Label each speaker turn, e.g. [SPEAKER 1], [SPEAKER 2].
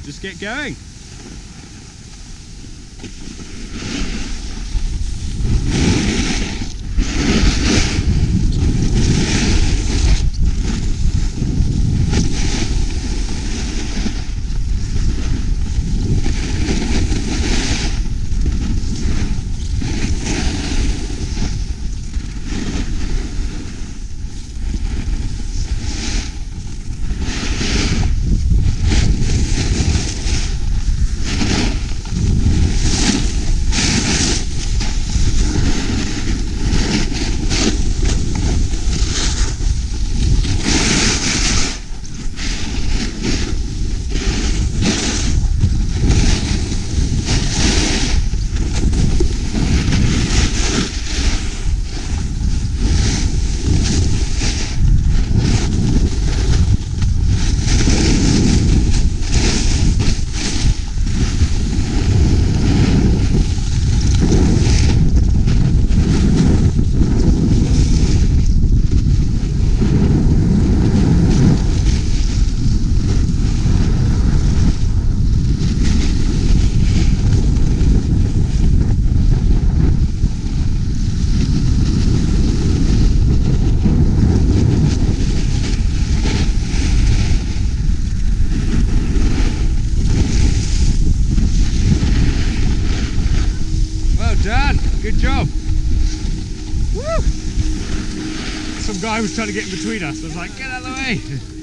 [SPEAKER 1] just get going. Done. Good job. Woo! Some guy was trying to get in between us. I was like, get out of the way.